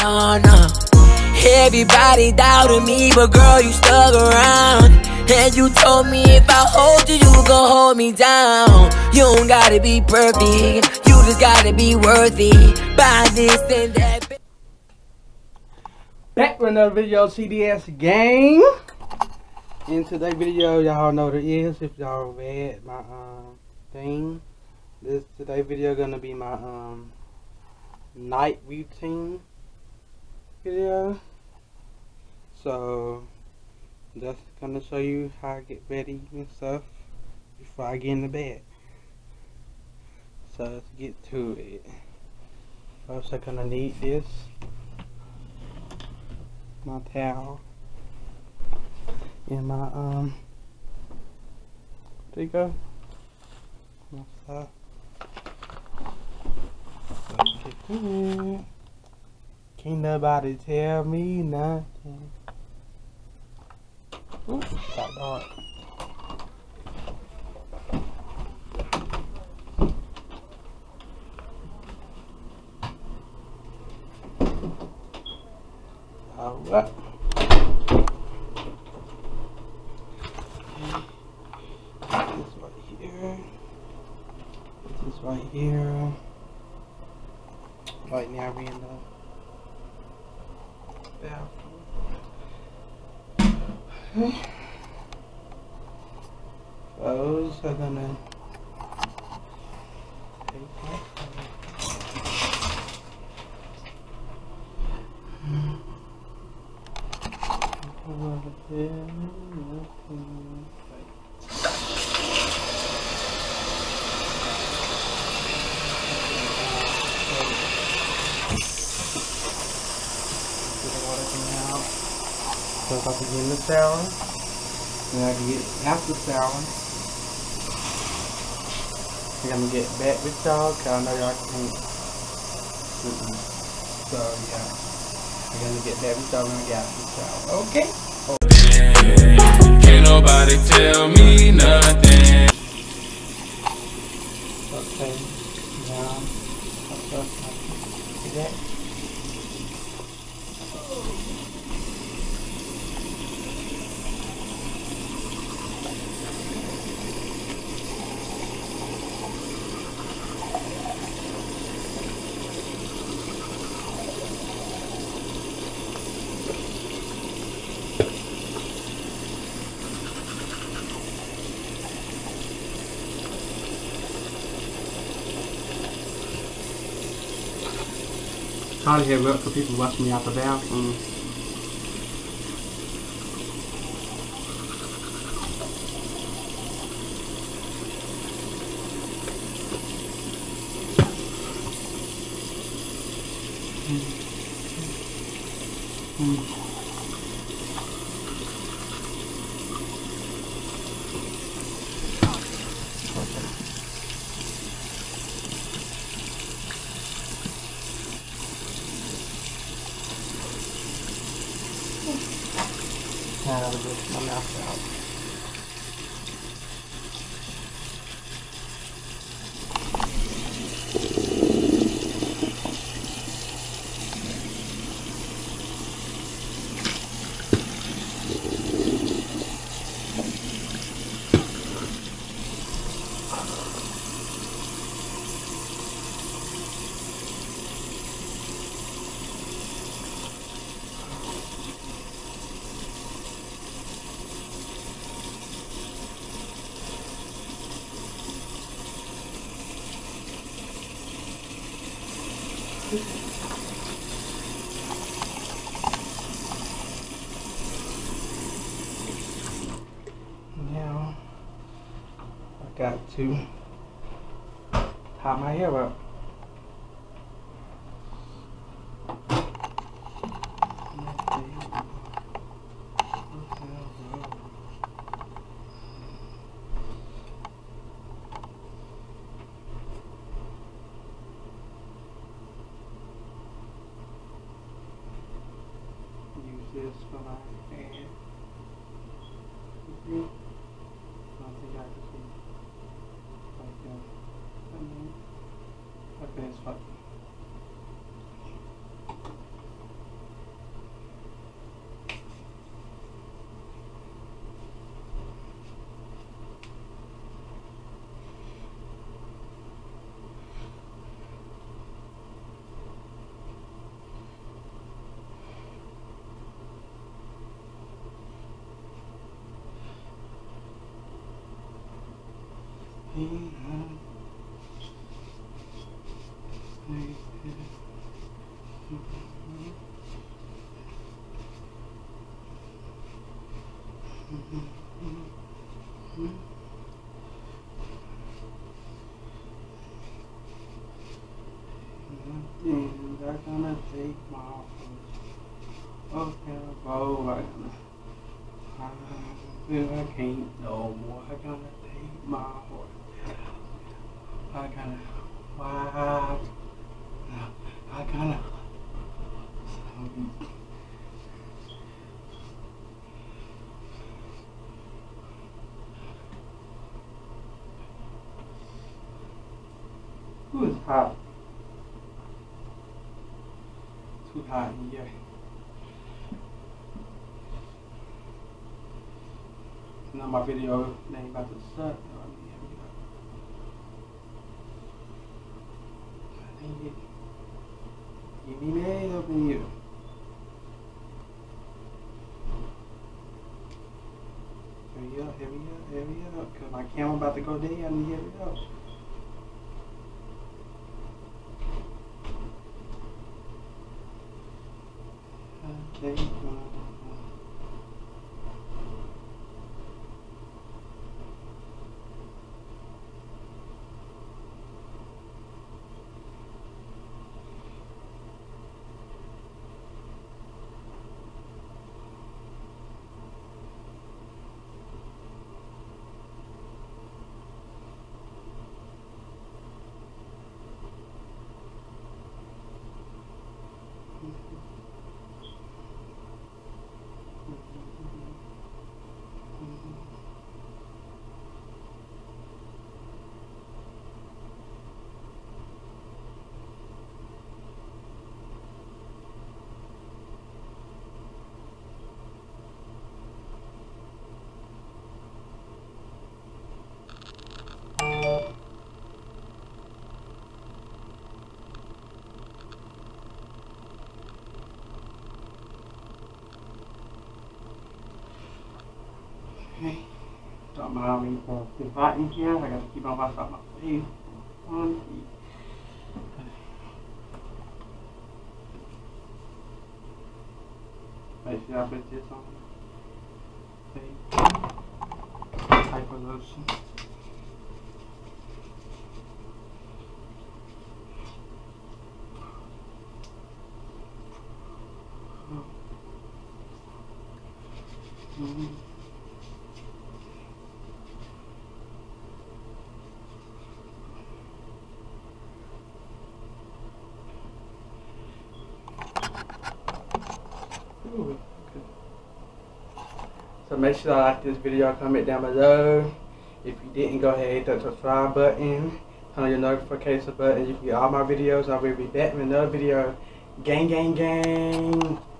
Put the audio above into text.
no, no. Everybody doubted me, but girl, you stuck around. And you told me if I hold you, you gon' hold me down. You don't gotta be perfect, you just gotta be worthy. Buy this and that. Back with another video, CDS gang. In today's video, y'all know what it is. If y'all read my thing, today's video gonna be my night routine video. So just gonna show you how I get ready and stuff before I get in the bed. So let's get to it. First I'm gonna need this, my towel, and my there you go, my stuff. Let's get to it. Can't nobody tell me nothing. Ooh, got dark. Alright. This right here. This right here. Right now we're in the bathroom. Those are gonna take my So if I can get in the shower, then I can get after shower. I'm gonna get back with y'all because I know y'all can't. So yeah, I'm gonna get back with y'all when I get after the shower. Okay? Can't nobody tell me nothing. Okay, now I'll first that. Probably hear up for people watching me out the bathroom. Now I'll get my mouth out. Now I got to tie my hair up. This for my hair. I don't think I can see. Like that. Okay, it's fine. And I'm gonna take my foot up in a bowl. I can't no more. I gotta take my horse. I gotta why I gotta Who is hot? Too hot in here. Now my video name about to suck. Give me mad up in here. Hurry up, cause my camera about to go down and hurry up. Okay. Okay. Don't mind me for too hot in here. I gotta keep on myself my face. Make sure I put this on. Okay. Type of lotion. So make sure you like this video, comment down below. If you didn't, go ahead and hit that subscribe button, turn on your notification button. You can get all my videos. I will be back with another video. Gang, gang, gang.